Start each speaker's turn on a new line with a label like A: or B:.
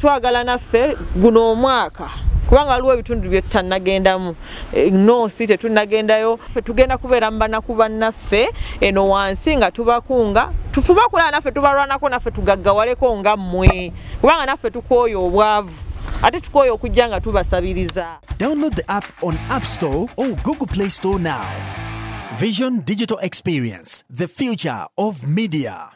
A: twagala naffe guno omwaka kubanga waliwo ebitundu bye tutanagendamu north tetunagendayo ffe tugenda kubeera mu banaku bannaffe eno wansi nga tubakunga tufuba kulaba naffe tubalwanako naffe tugaggawaleko nga mmwe kubanga naffe tukooyo obwavu ate tukooyo okujja nga tubasabiriza.
B: Download the app on App Store or Google Play Store now. Vision Digital Experience, the future of media.